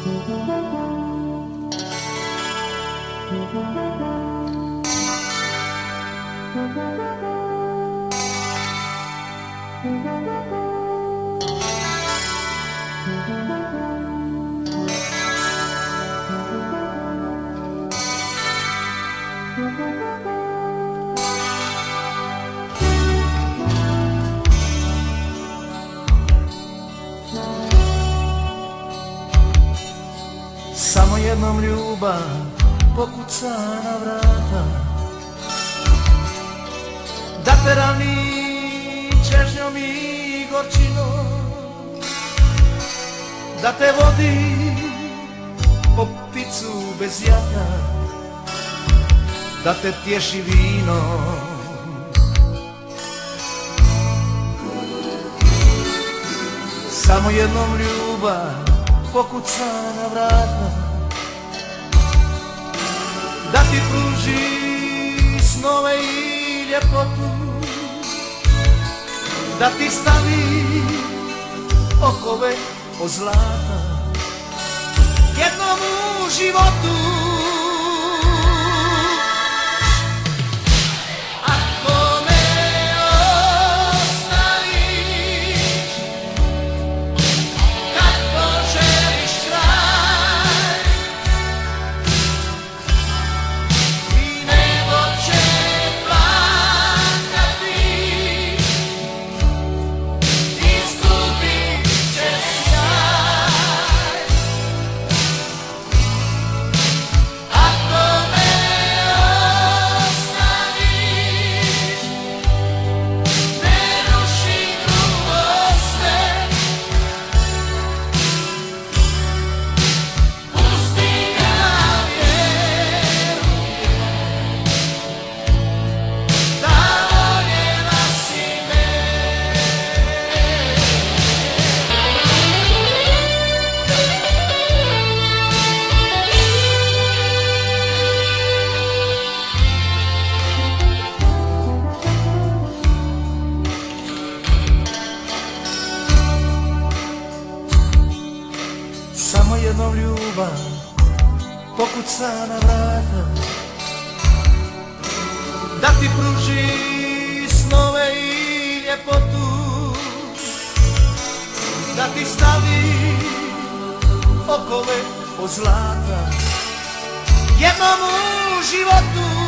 Samo jednom ljubav pokuca na vrata, da te rani čežnjom i gorčinom, da te vodi po pticu bez jata, da te tješi vinom. Samo jednom ljubav pokuca na vrata, da ti pruži snove i ljepotu, da ti stavi okove od zlata, jednom u životu. Samo jednom ljubav pokuca na vrata, da ti pruži snove i ljepotu, da ti stavi okove od zlata, jednom u životu.